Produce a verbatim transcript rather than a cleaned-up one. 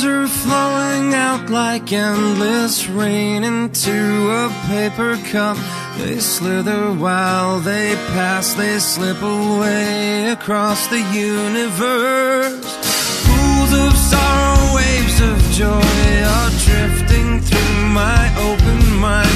Tears are flowing out like endless rain into a paper cup. They slither while they pass, they slip away across the universe. Pools of sorrow, waves of joy are drifting through my open mind.